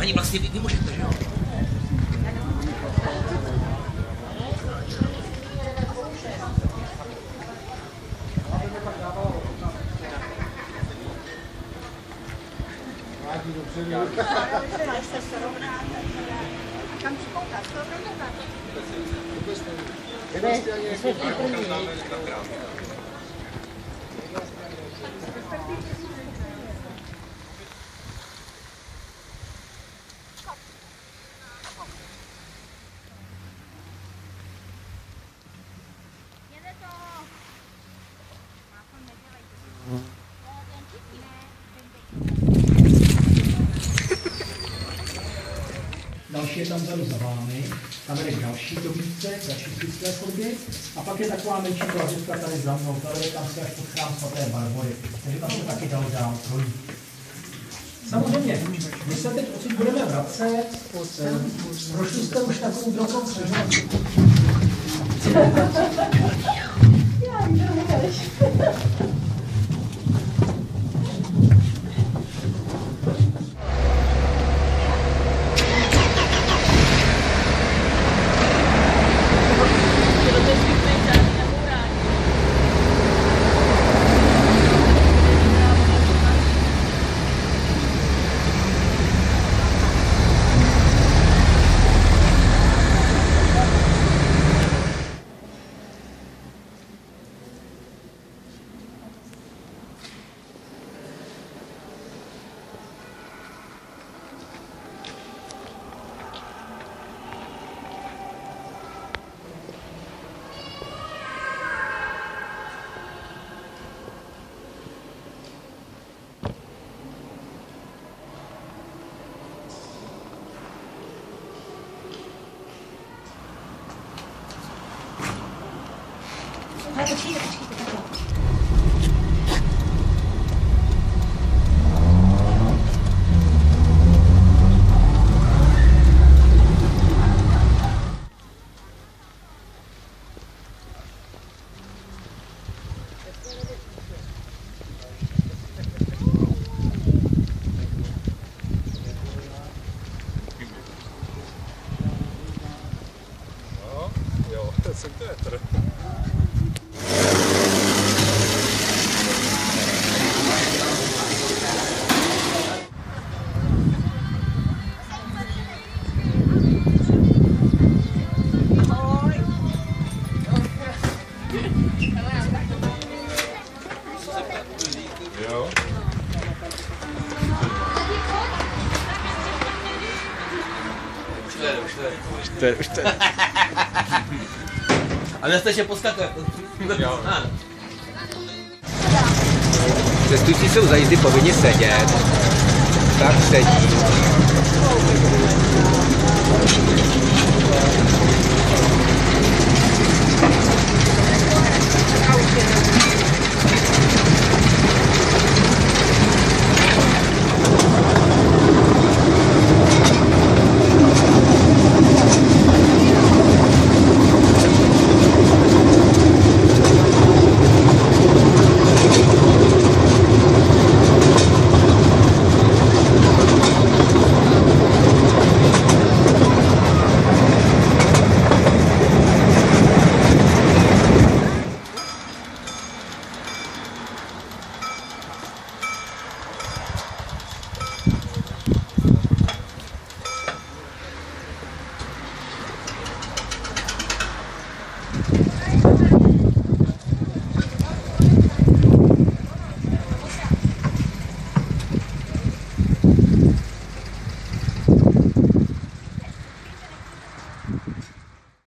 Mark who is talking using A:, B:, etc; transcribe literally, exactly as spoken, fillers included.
A: Paní, vlastně vy, vy můžete, že jo?
B: Kam připoukat? To
C: Další je tam vzadu za vámi, tam je další dobíce, další fyzické chodby a pak je taková menší plažiska tady za mnou, tady je tam se až pod chrám svaté Barbory, takže tam se taky dalo dál projít. Samozřejmě, my se teď odsud budeme vracet, prošli jste už takovou drobnou křižovatku.
B: Já nevíš. Ale počkejte, počkejte, takhle.
D: No, jo, to jsem Petr. Jo.
A: Už to jede, už to jede.
D: Už to je, už to je.
A: A dnes ještě poskakuje.
D: Jo.
E: Cestující jsou za jízdy povinni sedět. Tak sedí.
B: A už je.